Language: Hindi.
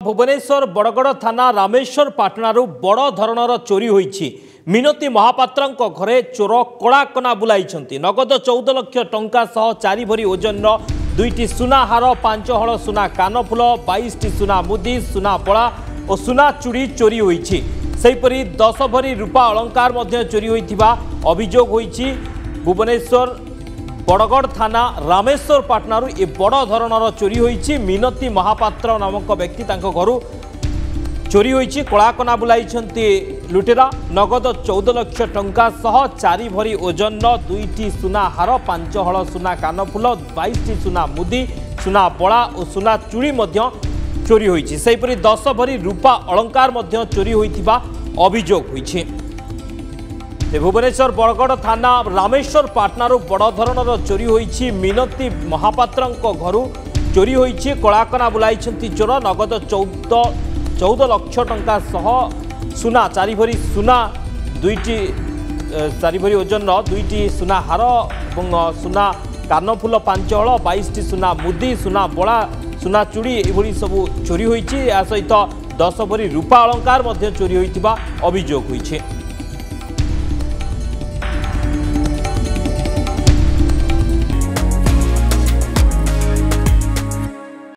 भुवनेश्वर बड़गड़ थाना रामेश्वर पाटणारू बड़ धरणर चोरी होईछि। मिनती महापात्र घरे चोर कड़ाकना बुलाई नगद 14 लाख टंका सह 4 भरी ओजन 2टी सुना हार 5 हल सुना कानफुल 22टी सुना मुदी सुना बड़ा और सुना चूड़ी चोरी होईछि। सेहीपरि 10 भरी रूपा अलंकार मध्य चोरी होइथिबा अभियोग होईछि। भुवनेश्वर बड़गड़ थाना रामेश्वर पाटणारू ए बड़ धरणर चोरी होईछि। मिनती महापात्र नामक व्यक्ति तांको घरु चोरी होईछि। कलाकना बुलाइछन्ति लुटेरा नगद 14 लाख टंका सह 4 भरी ओजन 2टी सुना हार 5 हल सुना कानफुल 22टी सुना मुदी सुना बड़ा और सुना चूड़ी मध्य चोरी होईछि। सेहीपरि 10 भरी रूपा अलंकार मध्य चोरी होइथिबा अभियोग होईछि। भुवनेश्वर बड़गड़ थाना रामेश्वर पाटणारू बड़ धरणर चोरी होईछि। मिनती महापात्र घरु चोरी होईछि। कलाकना बुलाइछन्ति चोर नगद 14 लाख टंका सह सुना 4 भरी सुना 4 भरी ओजन 2टी सुना हार और सुना कानफुल 5 हल 22टी सुना मुदी सुना बड़ा सुना चूड़ी एभली सबू चोरी होईछि। या सहित 10 भरी रूपा अलंकार मध्य चोरी होइथिबा अभियोग होईछि।